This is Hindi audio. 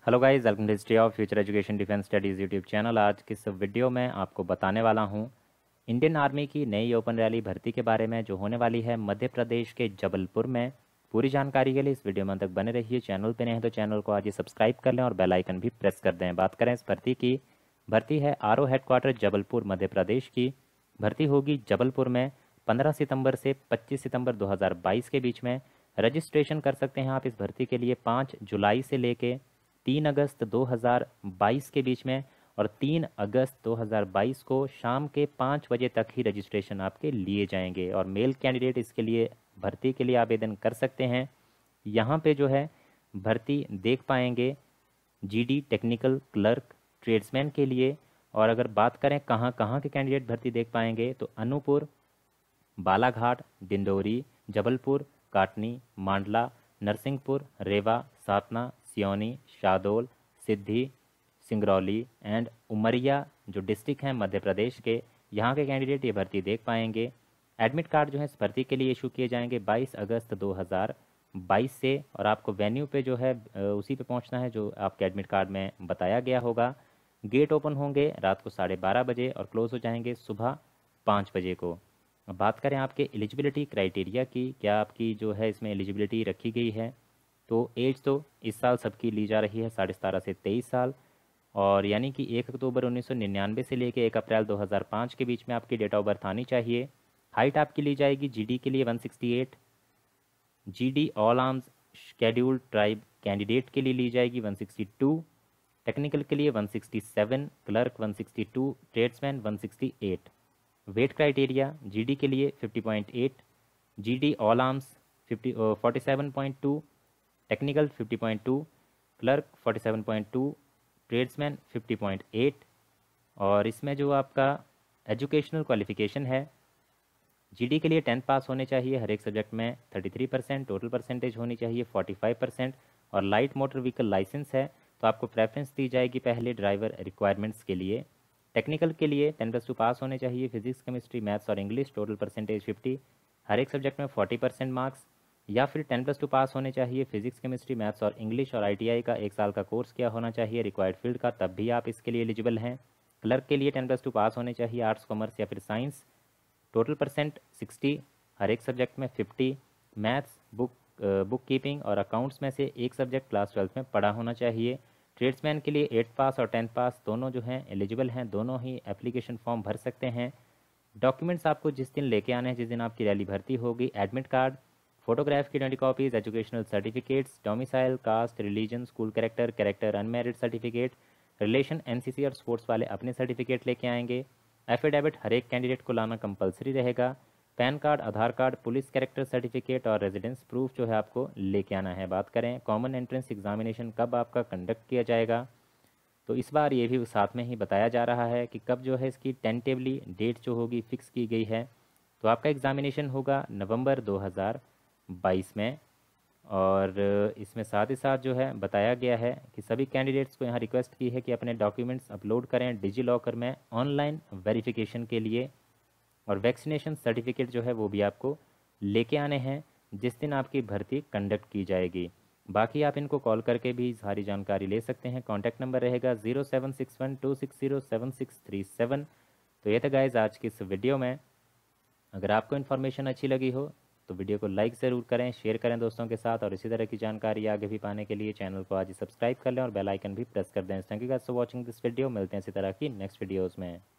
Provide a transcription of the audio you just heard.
Hello guys, welcome to history of future education defence studies YouTube channel. आज की इस वीडियो में आपको बताने वाला हूं इंडियन आर्मी की नई ओपन रैली भर्ती के बारे में जो होने वाली है मध्य प्रदेश के जबलपुर में। पूरी जानकारी के लिए इस वीडियो में तक बने रहिए। चैनल पे नए हैं तो चैनल को आज ही सब्सक्राइब कर लें और बेल आइकन भी प्रेस कर दें। बात करें इस भर्ती की, भर्ती है आरओ हेडक्वार्टर जबलपुर मध्य प्रदेश की। भर्ती होगी जबलपुर में 15 सितंबर से 25 सितंबर 2022 के बीच में। रजिस्ट्रेशन कर सकते हैं आप इस भर्ती के लिए 5 जुलाई से लेके 3 अगस्त 2022 के बीच में, और 3 अगस्त 2022 को शाम के 5 बजे तक ही रजिस्ट्रेशन आपके लिए जाएंगे। और मेल कैंडिडेट इसके लिए भर्ती के लिए आवेदन कर सकते हैं। यहाँ पे जो है भर्ती देख पाएंगे जीडी टेक्निकल क्लर्क ट्रेड्समैन के लिए। और अगर बात करें कहाँ कहाँ के कैंडिडेट भर्ती देख पाएंगे तो अनूपपुर, बालाघाट, डिंडोरी, जबलपुर, काटनी, मांडला, नरसिंहपुर, रेवा, सातना, सियोनी, शाहडोल, सिद्धि, सिंगरौली एंड उमरिया जो डिस्ट्रिक्ट हैं मध्य प्रदेश के, यहाँ के कैंडिडेट ये भर्ती देख पाएंगे। एडमिट कार्ड जो है इस भर्ती के लिए इशू किए जाएंगे 22 अगस्त 2022 से। और आपको वेन्यू पे जो है उसी पे पहुंचना है जो आपके एडमिट कार्ड में बताया गया होगा। गेट ओपन होंगे रात को 12:30 बजे और क्लोज हो जाएंगे सुबह 5 बजे को। अब बात करें आपके एलिजिबिलिटी क्राइटेरिया की, क्या आपकी जो है इसमें एलिजिबिलिटी रखी गई है, तो एज तो इस साल सबकी ली जा रही है 17.5 से 23 साल। और यानी कि 1 अक्टूबर 1999 से लेकर 1 अप्रैल 2005 के बीच में आपकी डेट ऑफ बर्थ आनी चाहिए। हाइट आपकी ली जाएगी जीडी के लिए 168, GD all arms scheduled tribe candidate के लिए ली जाएगी 162, टेक्निकल के लिए 167, clerk 162, tradesman 168। Weight criteria GD के लिए 50.8, GD all arms 47.2, technical 50.2, clerk 47.2, tradesman 50.8। और इसमें जो आपका एजुकेशनल क्वालिफिकेशन है, जीडी के लिए 10th पास होने चाहिए हर एक सब्जेक्ट में 33%, टोटल परसेंटेज होनी चाहिए 45%। और लाइट मोटर व्हीकल लाइसेंस है तो आपको प्रेफरेंस दी जाएगी पहले ड्राइवर रिक्वायरमेंट्स के लिए। टेक्निकल के लिए 10+2 पास होने चाहिए फिजिक्स, केमिस्ट्री, मैथ्स और इंग्लिश, टोटल परसेंटेज 50, हर एक सब्जेक्ट में 40% मार्क्स। या फिर 10+2 पास होने चाहिए फिजिक्स, केमिस्ट्री, मैथ्स और इंग्लिश, और आईटीआई का 1 साल का कोर्स किया होना चाहिए रिक्वायर्ड फील्ड का, तब भी आप इसके लिए एलिजिबल हैं। क्लर्क के लिए 10+2 पास होने चाहिए आर्ट्स, कॉमर्स या फिर साइंस, टोटल परसेंट 60, हर एक सब्जेक्ट में 50, मैथ्स, बुक कीपिंग और अकाउंट्स में से एक सब्जेक्ट क्लास 12 में पढ़ा होना चाहिए। ट्रेड्समैन के लिए 8th पास और 10th पास दोनों जो हैं एलिजिबल हैं, दोनों ही एप्लीकेशन फॉर्म भर सकते हैं। डॉक्यूमेंट्स आपको जिस दिन लेके आने हैं, जिस दिन आपकी रैली भर्ती होगी, एडमिट कार्ड, फोटोग्राफ की 20 copies, educational certificates, domicile, caste, religion, school character, unmarried certificate, relation, NCC और स्पोर्ट्स वाले अपने सर्टिफिकेट लेके आएंगे। एफिडेविट हर एक कैंडिडेट को लाना कंपलसरी रहेगा। PAN card, Aadhaar card, police character certificate और रेजिडेंस प्रूफ जो है आपको लेके आना है। बात करें कॉमन एंट्रेंस एग्जामिनेशन कब आपका कंडक्ट किया जाएगा, तो इस बार ये भी साथ में ही बताया जा रहा है कि कब जो है इसकी टेंटेवली डेट जो होगी फिक्स की गई है। तो आपका एग्ज़ामिनेशन होगा नवंबर 2022 में। और इसमें साथ ही साथ जो है बताया गया है कि सभी कैंडिडेट्स को यहाँ रिक्वेस्ट की है कि अपने डॉक्यूमेंट्स अपलोड करें डिजी लॉकर में ऑनलाइन वेरिफिकेशन के लिए। और वैक्सीनेशन सर्टिफिकेट जो है वो भी आपको लेके आने हैं जिस दिन आपकी भर्ती कंडक्ट की जाएगी। बाकी आप इनको कॉल करके भी सारी जानकारी ले सकते हैं। कॉन्टैक्ट नंबर रहेगा 0761260737। तो ये था गाइज आज की इस वीडियो में। अगर आपको इन्फॉर्मेशन अच्छी लगी हो तो वीडियो को लाइक ज़रूर करें, शेयर करें दोस्तों के साथ, और इसी तरह की जानकारी आगे भी पाने के लिए चैनल को आज ही सब्सक्राइब कर लें और बेल आइकन भी प्रेस कर दें। Thank you guys for watching this video. मिलते हैं इसी तरह की नेक्स्ट वीडियोज़ में।